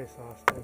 Nice, Austin.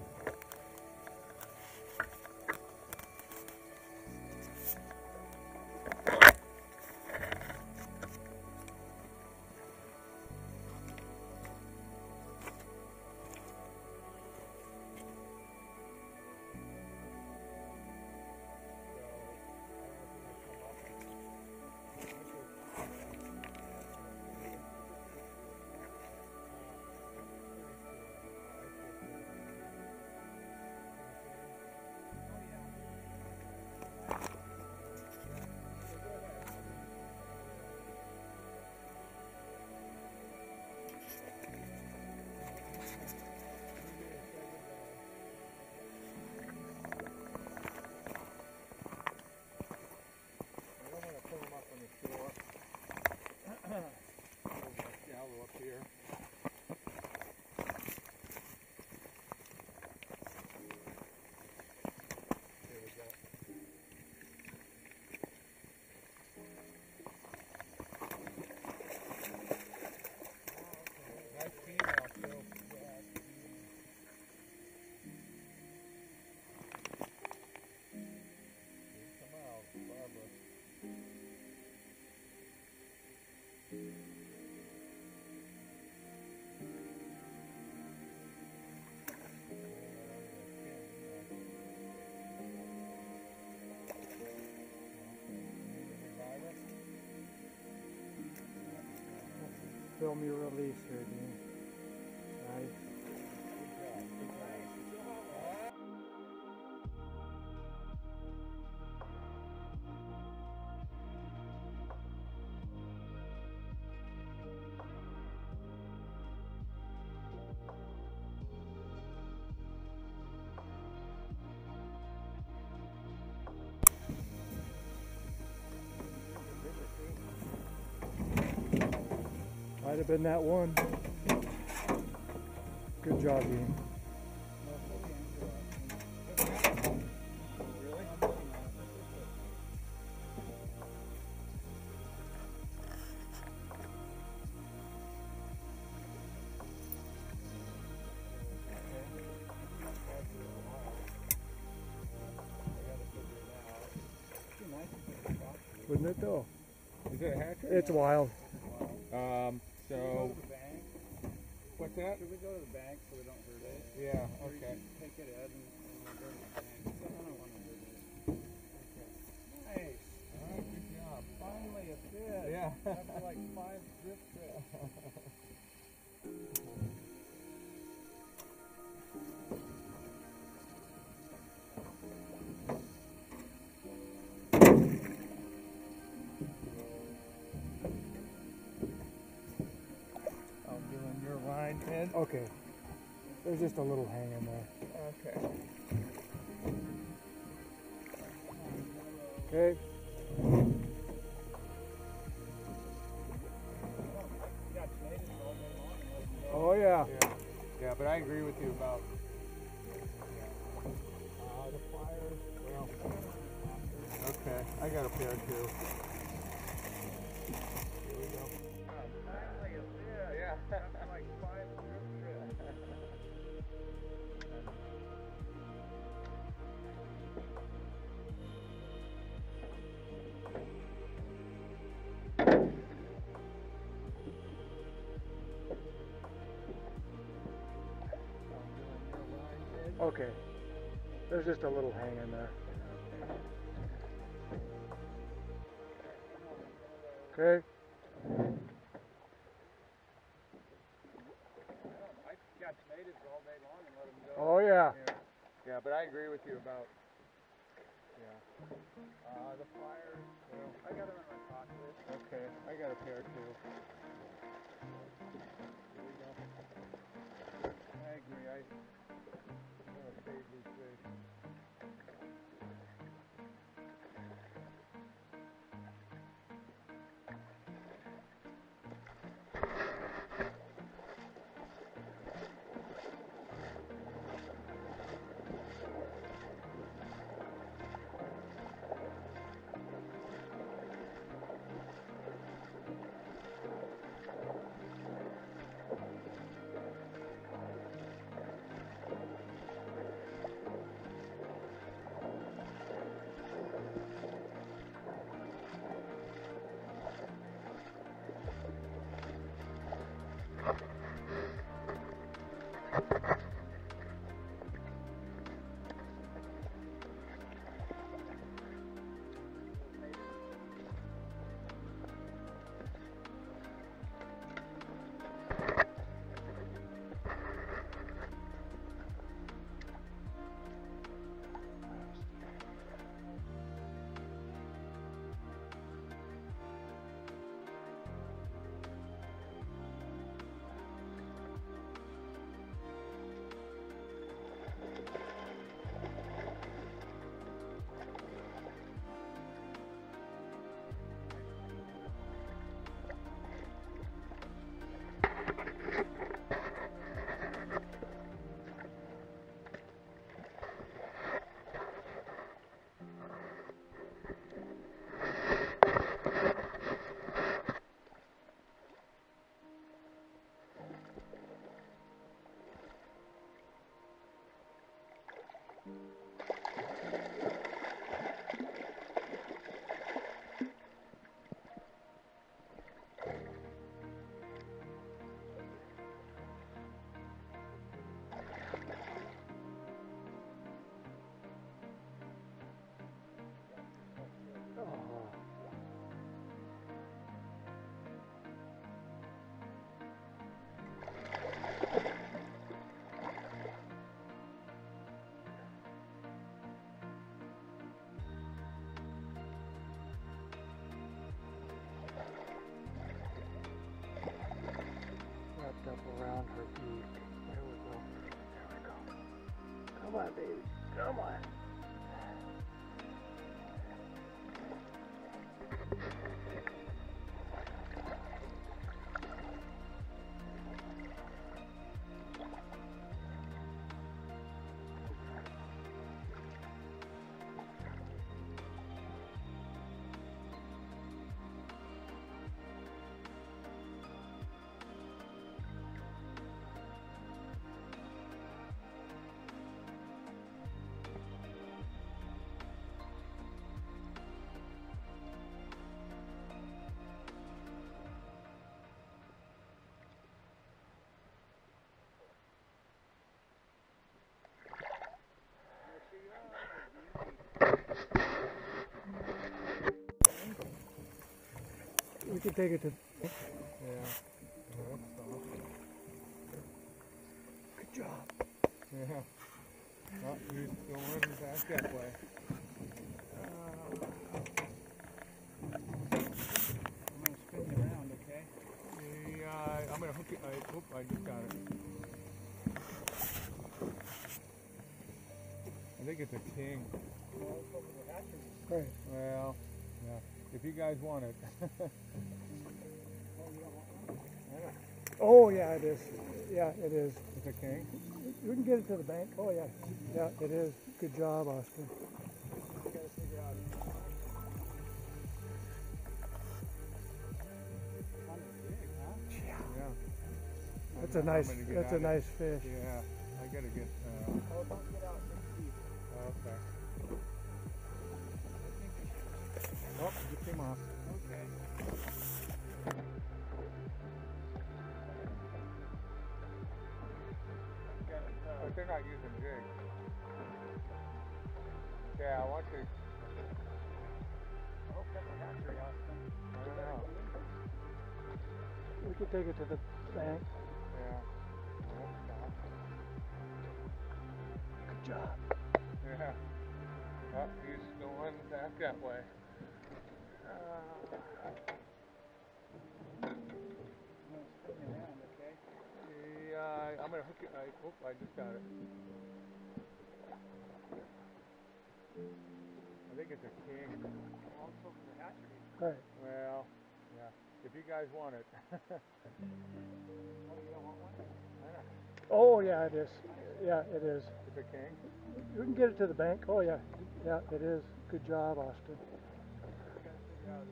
Shallow up here. There we go. Nice female too. Come out, Barbara. Film your release here, Dean. Nice. Might have been that one. Good job, Dean. Wouldn't it though? Is it a hatchery? It's wild. So what's that? Should we go to the bank so we don't hurt it? Yeah, okay. Take it, Ed, and we'll go to the bank. I don't want to hurt it. Okay. Nice. All right, good job. Finally a fish. Yeah. After like 5 drift trips. I'm doing your line, Ed. Okay. There's just a little hang in there. Okay. Okay. Oh yeah. Yeah, but I agree with you about the pliers. Well, okay, I got a pair too. Here we go. Finally a fish. Yeah. After like 5 drift trips. Okay. There's just a little hang in there. Okay. I got tomatoes all day long and let them go. Oh yeah. Yeah, but I agree with you about the pliers. Well, I got them in my pocket. okay, I got a pair too. Here we go. I agree. I'm gonna save these fish. Wrapped up around her beak. There we go. There we go. Come on, baby. Come on. We can take it to. Yeah. Well, Good job. yeah. Oh, he's going back that way. I'm going to spin you around, okay? Yeah, I'm going to hook it. I just got it. I think it's a king. Right. Well, yeah. If you guys want it. Oh yeah, it is. Yeah, it is. It's a king? We can get it to the bank. Oh yeah. Yeah, it is. Good job, Austin. You got to figure out. Kind of big, huh? Yeah. That's a nice. That's a nice fish. Yeah. I got to get. Oh, don't get out 6 feet. Okay. I think you should. Oh, it just came off. Okay. But they're not using jigs. Yeah, I want to. I hope that's a hatchery, Austin. I don't know. We can take it to the bank. Yeah. Well, stop. Good job. Yeah. Oh, he's going back that way. I'm going to spin you around, okay? Yeah, I'm going to hook it. I just got it. I think it's a king. Also for the hatchery. Right. Well, yeah. If you guys want it. Oh, you don't want one? Oh yeah, it is. Yeah, it is. It's a king? We can get it to the bank. Oh yeah. Yeah, it is. Good job, Austin. You got to figure out.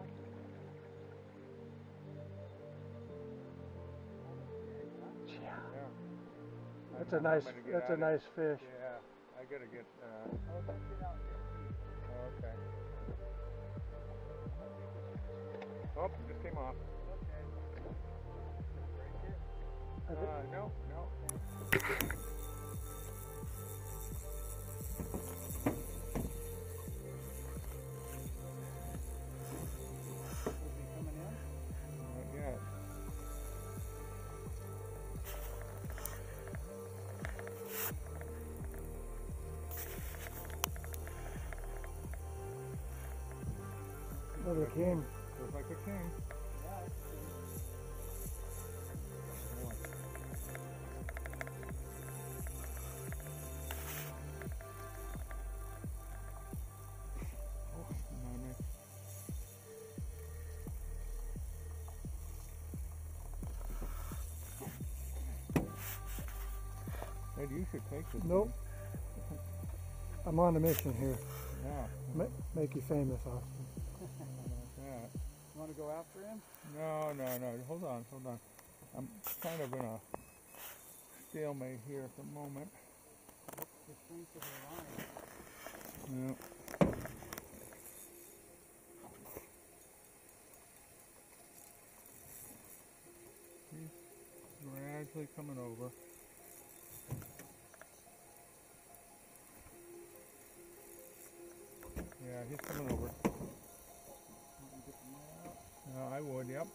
Yeah. Yeah. That's a nice. That's a nice fish. Yeah. I got to get. Oh, don't get out 6 feet. Okay. Oh, it just came off. Okay. Break it. I think- No. he coming in? Not yet. Another king. Looks like a king. Yeah. Ed, you should take this. Nope. I'm on a mission here. Yeah. Make you famous, Austin. Like that. You want to go after him? No. Hold on. I'm kind of in a stalemate here at the moment. What's the strength of the line? Yeah. He's gradually coming over. Yeah, he's coming over. I would, yep.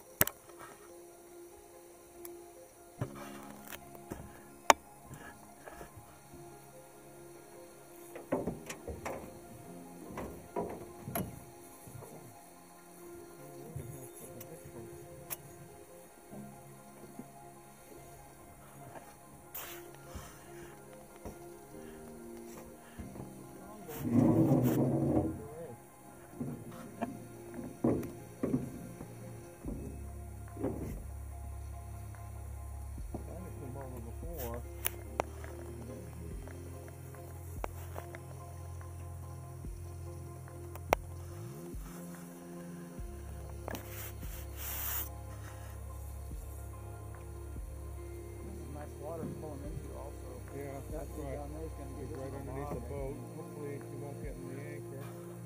Water pulling into also. Yeah, that's That right. down there is going to He's get right underneath the boat. Hopefully he won't get in the anchor.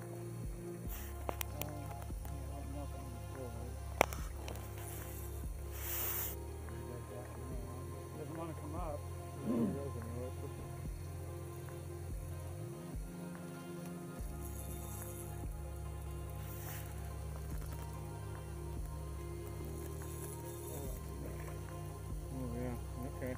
Doesn't want to come up. He doesn't know it. Oh yeah, okay.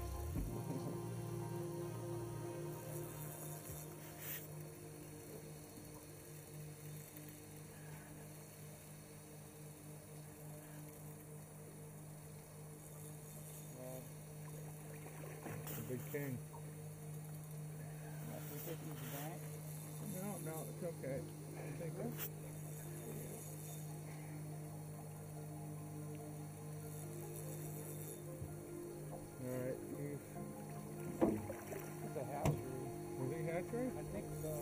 The big king. No, it's okay. I think that's... Alright, It's a hatchery. was he hatchery? I think so.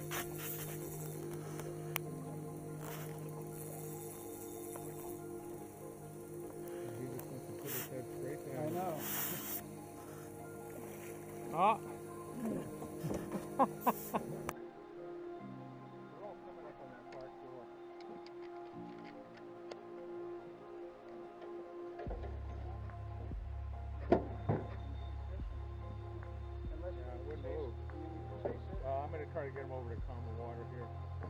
He just wants to put his head straight down. I know. Ah! I'm going to try to get him over to calm the water here.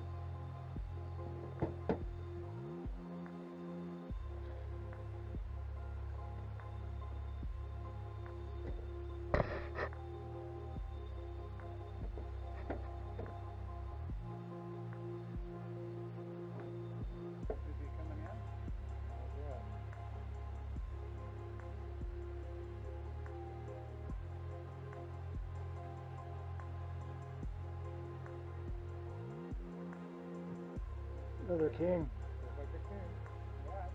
Is he coming in? Yeah. Another king. Looks like a king. Yeah.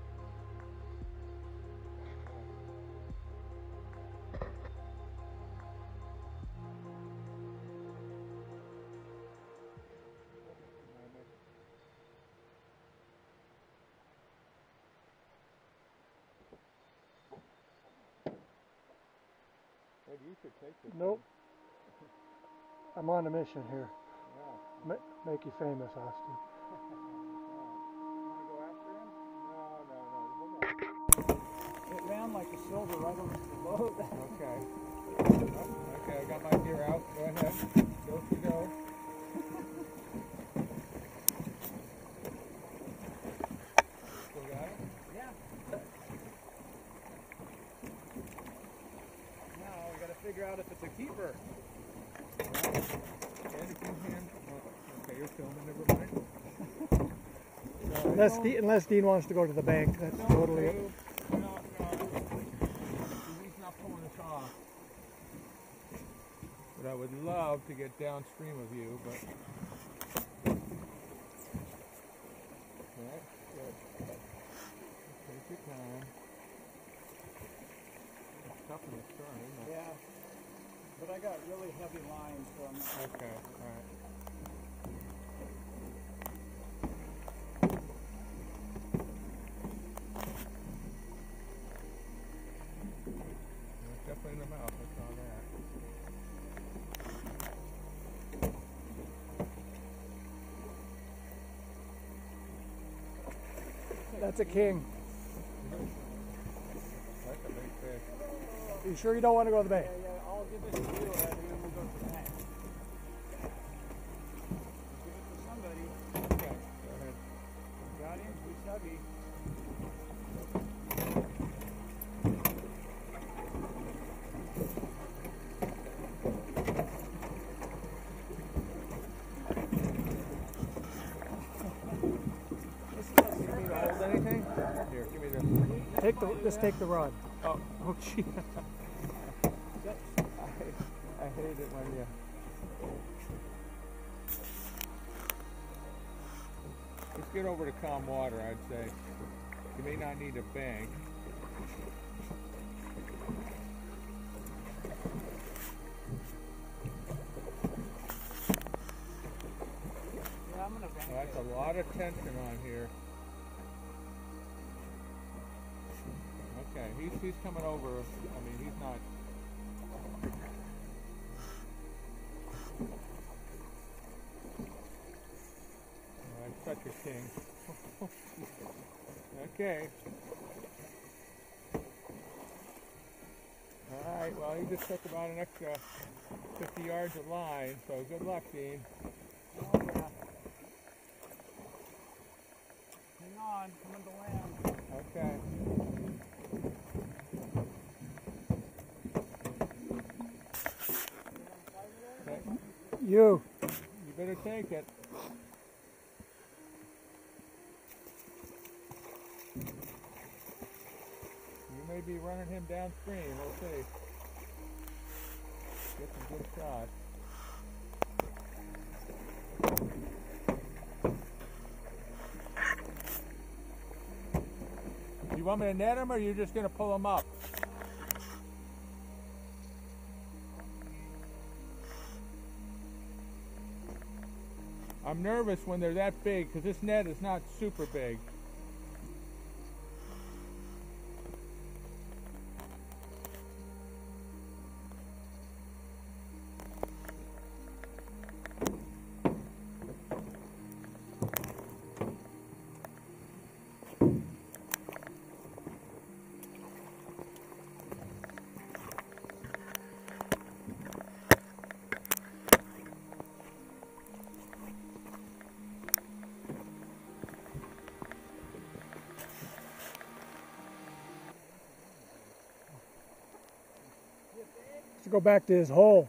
Ed, you should take this. Nope. I'm on a mission here. Yeah. Make you famous, Austin. You want to go after him? No. Hold on. It ran like a silver right over the boat. Okay. Okay, I got my gear out. Go ahead. Go to go. Still got it? Yeah. Now we got to figure out if it's a keeper. Okay, you're filming, never mind. Unless Dean wants to go to the bank, that's totally it. No. He's not pulling us off. But I would love to get downstream of you, but... Alright, good. Take your time. It's tough in the stern, isn't it? Yeah. But I got really heavy lines, so I'm not... Okay, alright. Definitely in the mouth, I saw that. That's a king. That's a big fish. Are you sure you don't want to go to the bank? Yeah, I'll give this to you, and then we'll go to the bank. Give it to somebody. Okay, go ahead. Got him, he's heavy. Hold anything? Here, give me this. Just take the rod. Oh gee. I hate it when you... Let's get over to calm water, I'd say. You may not need a bank. Yeah, I'm gonna bank Well, that's a lot of tension on here. Okay, he's coming over. I mean, he's not... Oh, I'm such a king. Okay. Alright, well, he just took about an extra 50 yards of line, so good luck, Dean. Oh, yeah. Hang on, coming to land. Okay. Okay. You. You better take it. You may be running him downstream. We'll see. Get some good shots. You want me to net him, or are you just going to pull him up? I'm nervous when they're that big, because this net is not super big. To go back to his hole.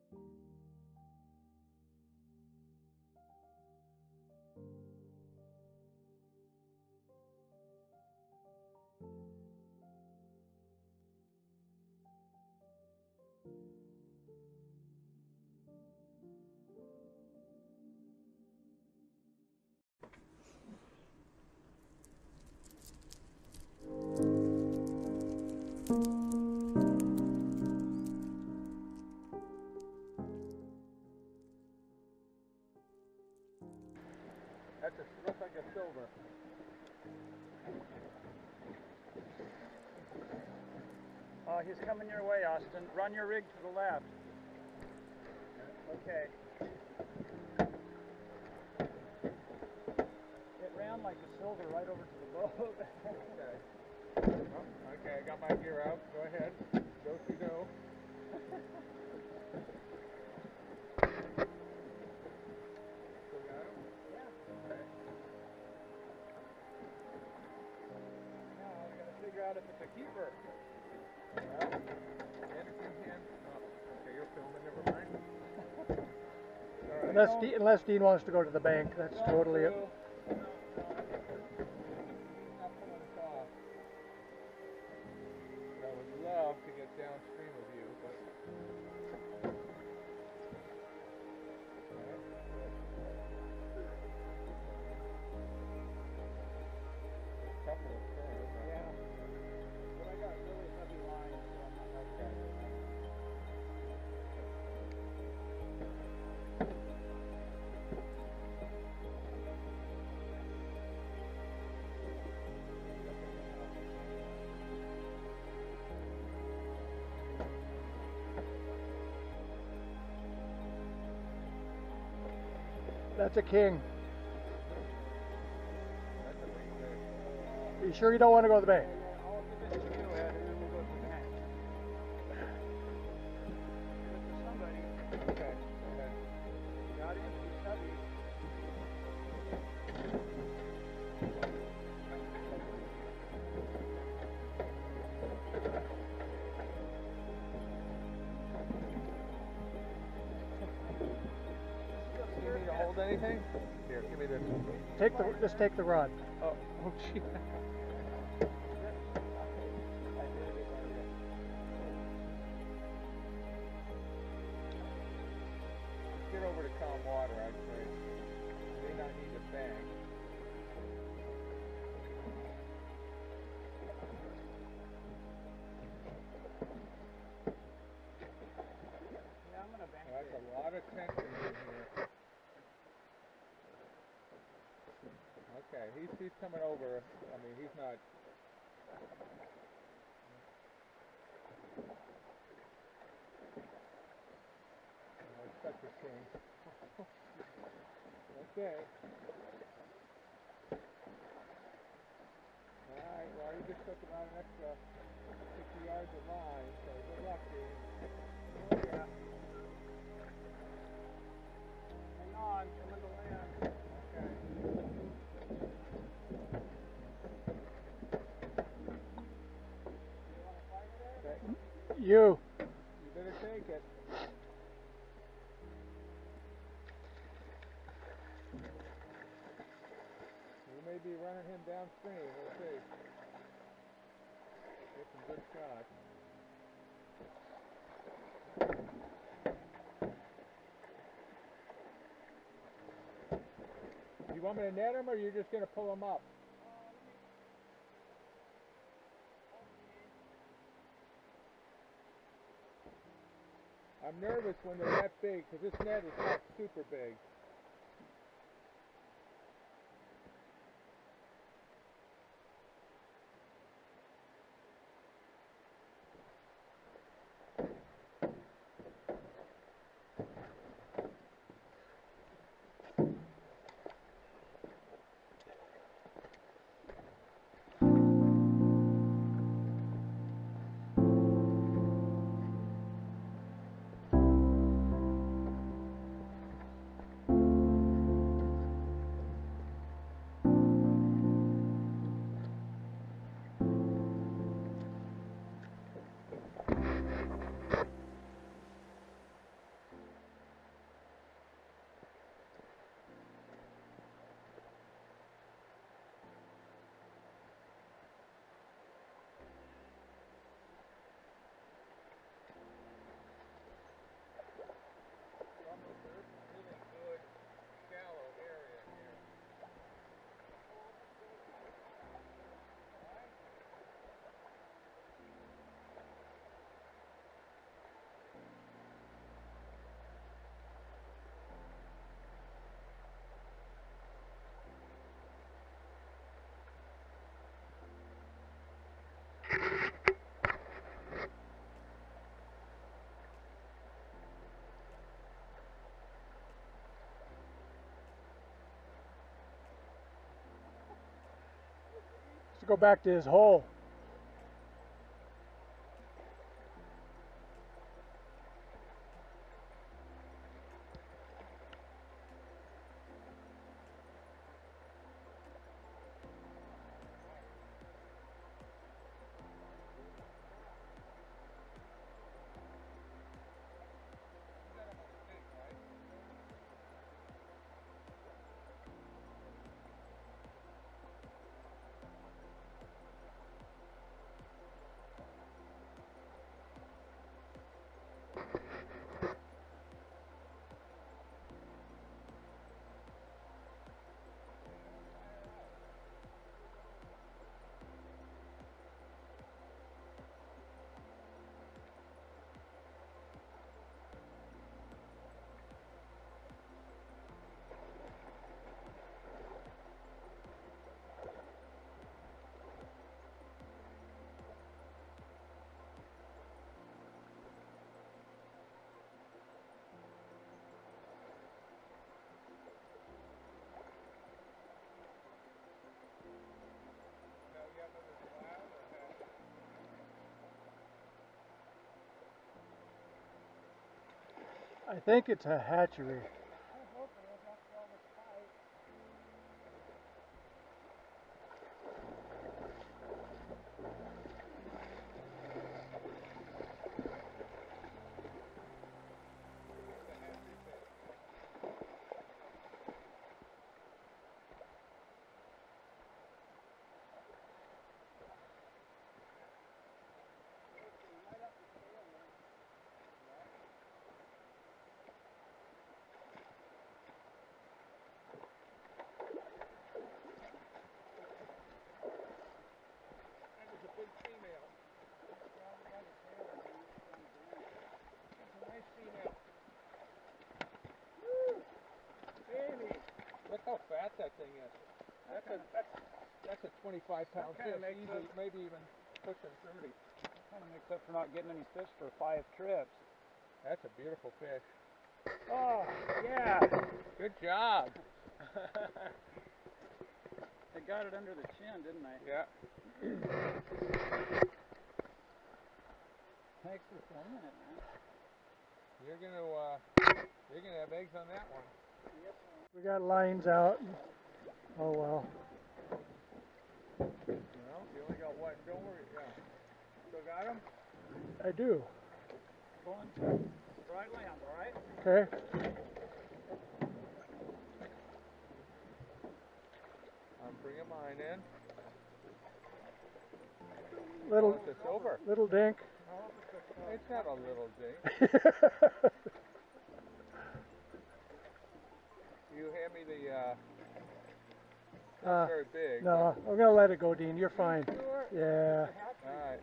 Looks like a silver. He's coming your way, Austin. Run your rig to the left. Okay. It ran like a silver right over to the boat. Okay. Oh, okay, I got my gear out. Go ahead. Go to go. Still got him? Yeah. Okay. Now we gotta figure out if it's a keeper. Well, Anderson can. Oh, okay, you're filming. Never mind. All right. Unless Dean wants to go to the bank, that's totally it. No, not pulling us off. I would love to get downstream of you, but. A couple of curves. Yeah. But I got really heavy lines, so I'm not okay. That's a king. That's a wing there. You sure you don't want to go to the bank? I'll give it to you, Ed, and then we'll go to the bank. Give it to somebody. Okay, go ahead. Got him. He's heavy. Do you need to hold anything? Here, give me this. Just take the rod. Oh, gee. Get over to calm water, I'd say. You may not need a bang. Yeah, I'm gonna bank That's it. a lot of tension in here. Okay, he's coming over. I mean, he's not. Oh, it's such a shame. Okay. Alright, well, you just took about an extra 60 yards of line, so good luck, Dean. Oh, yeah. Hang on, coming to land. Okay. You want to fight it, Ed? Okay. You. You better take it. We may be running him downstream. We'll see. Get some good shots. You want me to net him, or you're just going to pull him up? I'm nervous when they're that big, because this net is not super big. to go back to his hole. I think it's a hatchery. Look how fat that thing is. That's a 25-pound fish, easily, maybe even pushing 30. Kind of makes up for not getting any fish for 5 trips. That's a beautiful fish. Oh, yeah. Good job. I got it under the chin, didn't I? Yeah. Thanks for filming it, man. You're gonna have eggs on that one. We got lines out. Oh well. Well, you only got one. Don't worry. Yeah. Still got them? I do. Going to dry land, all right? Okay. I'm bringing mine in. Little, It's a silver. little dink. It's not a little dink. You hand me the, not very big. No, I'm gonna let it go, Dean. You're fine. Sure. Yeah. Alright.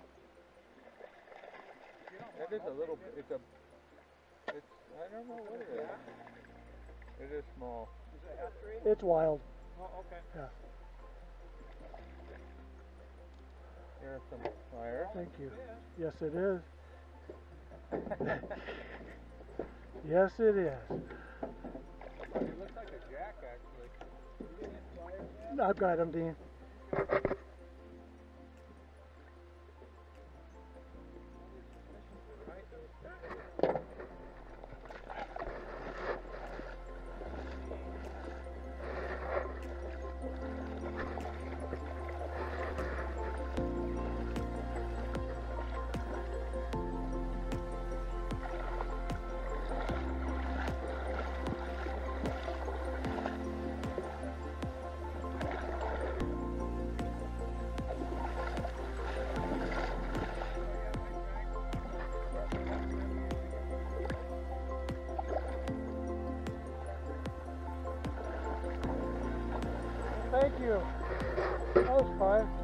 That is a little, it's, I don't know what it is. It is small. Is it hatchery? It's wild. Oh, okay. Yeah. Here's some fire. Thank you. Yes, it is. Yes, it is. It looks like a jack, actually. I've got him, Dean. Thank you. That was fun.